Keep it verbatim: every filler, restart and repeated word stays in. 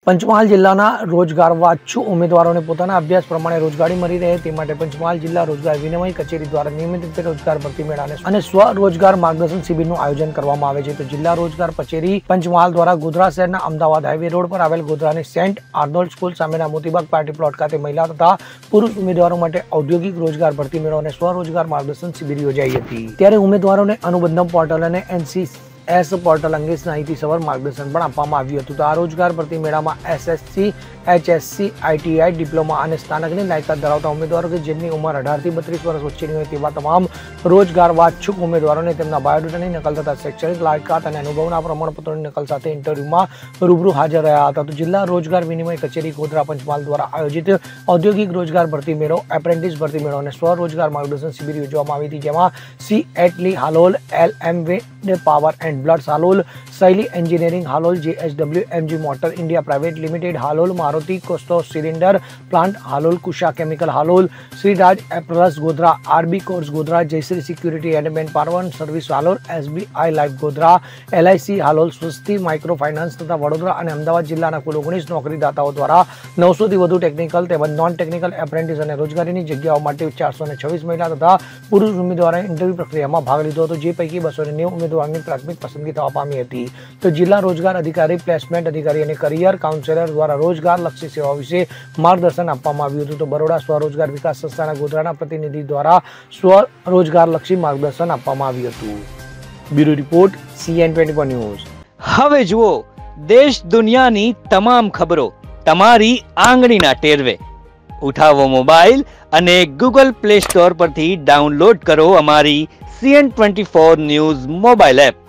પંચમહાલ જિલ્લાના રોજગાર વાંચ્છુ ઉમેદવારોને પોતાના અભ્યાસ પ્રમાણે રોજગારી મળી રહે તે માટે પંચમહાલ જિલ્લા રોજગાર વિનિમય કચેરી દ્વારા નિયમિત રીતે રોજગાર ભરતી મેળા અને સ્વરોજગાર માર્ગદર્શન શિબિરનું આયોજન કરવામાં આવે છે। તો જિલ્લા રોજગાર કચેરી પંચમહાલ દ્વારા ગોધરા શહેરના અમદાવાદ હાઈવે રોડ પર આવેલ ગોધરાની સેન્ટ આર્નોલ્ડ સ્કૂલ સામેના મોતીબાગ પાર્ટી પ્લોટ ખાતે મહિલા તથા પુરુષ ઉમેદવારો માટે ઔદ્યોગિક રોજગાર ભરતી મેળો અને સ્વરોજગાર માર્ગદર્શન શિબિર યોજાઈ હતી। ત્યારે ઉમેદવારોને અનુબંધમ પોર્ટલ અને એનસી એસ પોર્ટલ અંગે માહિતીસભર માર્ગદર્શન પણ આપવામાં આવ્યું હતું। તો આ રોજગાર ભરતી મેળામાં એસએસસી, એચએસસી, આઈટીઆઈ, ડિપ્લોમા અને સ્નાતકની લાયકાત ધરાવતા ઉમેદવારો કે જેમની ઉંમર અઢાર થી બત્રીસ વર્ષ વચ્ચેની હોય તેવા તમામ રોજગાર વાંચ્છુક ઉમેદવારોને તેમના બાયોડેટાની નકલ તથા શૈક્ષણિક લાયકાત અને અનુભવના પ્રમાણપત્રોની નકલ સાથે ઇન્ટરવ્યુમાં રૂબરૂ હાજર રહ્યા હતા। તો જિલ્લા રોજગાર વિનિમય કચેરી ગોધરા પંચમહાલ દ્વારા આયોજિત ઔદ્યોગિક રોજગાર ભરતી મેળો, એપ્રેન્ટિસ ભરતી મેળો અને સ્વરોજગાર માર્ગદર્શન શિબિર યોજવામાં આવી હતી, જેમાં સી એટલી Halol, L M way power and blade Halol, Shaily engineering Halol, JSW MG motor India private limited Halol, Maruti કોસ્ટો cylinder plant Halol, Kusha chemical Halol, Shreeraj apparels Godhra, RB કોર્સ Godhra, Jayshree security and manpower service Halol, SBI life Godhra, LIC Halol, Swasti micro finance તથા વડોદરા અને અમદાવાદ જિલ્લાના કુલ ઓગણીસ નોકરીદાતાઓ દ્વારા નવસો થી વધુ ટેકનિકલ તેમજ નોન ટેકનિકલ એપ્રેન્ટિસ અને રોજગારીની જગ્યાઓ માટે ચારસો ને છવ્વીસ મહિલા તથા પુરુષ ઉમેદવારોએ ઇન્ટરવ્યુ પ્રક્રિયામાં ભાગ લીધો હતો, જે પૈકી બસો ને નેવું ઉમેદવારોની પ્રાથમિક પસંદગી થવા પામી હતી। તો જિલ્લા રોજગાર અધિકારી, પ્લેસમેન્ટ અધિકારી અને કરિયર કાઉન્સેલર દ્વારા રોજગાર લક્ષી સેવાઓ વિશે માર્ગદર્શન આપવામાં આવ્યું હતું। તો બરોડા સ્વરોજગાર વિકાસ સંસ્થાના ગોધરાના પ્રતિનિધિ દ્વારા સ્વરોજગાર લક્ષી માર્ગદર્શન આપવામાં આવ્યું હતું। Bureau report, CN twenty four news. હવે જુઓ દેશ દુનિયાની તમામ ખબરો તમારી આંગળીના ટેરવે। ઉઠાવો મોબાઈલ અને ગૂગલ પ્લે સ્ટોર પરથી ડાઉનલોડ કરો અમારી CN twenty four news mobile app.